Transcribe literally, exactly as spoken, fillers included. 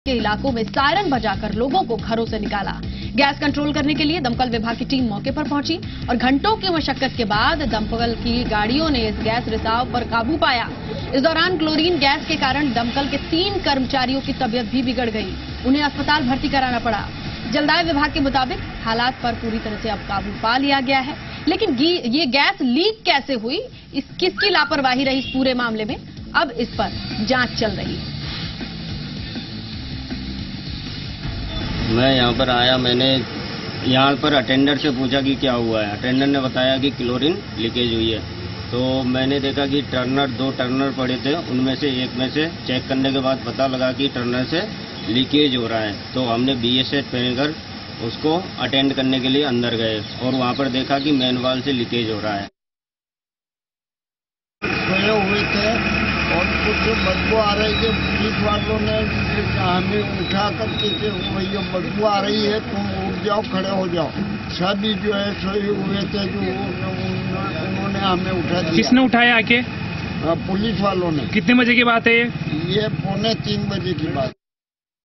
के इलाकों में सायरन बजाकर लोगों को घरों से निकाला। गैस कंट्रोल करने के लिए दमकल विभाग की टीम मौके पर पहुंची और घंटों की मशक्कत के बाद दमकल की गाड़ियों ने इस गैस रिसाव पर काबू पाया। इस दौरान क्लोरीन गैस के कारण दमकल के तीन कर्मचारियों की तबीयत भी बिगड़ गई, उन्हें अस्पताल भर्ती कराना पड़ा। जलदाय विभाग के मुताबिक हालात पर पूरी तरह से अब काबू पा लिया गया है, लेकिन ये गैस लीक कैसे हुई, इस किसकी लापरवाही रही इस पूरे मामले में, अब इस पर जांच चल रही है। मैं यहाँ पर आया, मैंने यहाँ पर अटेंडर से पूछा कि क्या हुआ है। अटेंडर ने बताया कि क्लोरीन लीकेज हुई है। तो मैंने देखा कि टर्नर दो टर्नर पड़े थे, उनमें से एक में से चेक करने के बाद पता लगा कि टर्नर से लीकेज हो रहा है। तो हमने बी एस एच पहनकर उसको अटेंड करने के लिए अंदर गए और वहाँ पर देखा कि मेन वाल से लीकेज हो रहा है। सोए हुए थे और कुछ बदबू आ रही है। पुलिस वालों ने हमें उठा करके भैया बदबू आ रही है, तुम उठ जाओ, खड़े हो जाओ। सभी जो है सोए हुए थे, जो उन्होंने हमें उठा दिया। किसने उठाया आके? पुलिस वालों ने। कितने बजे की बात है ये? ये पौने तीन बजे की बात।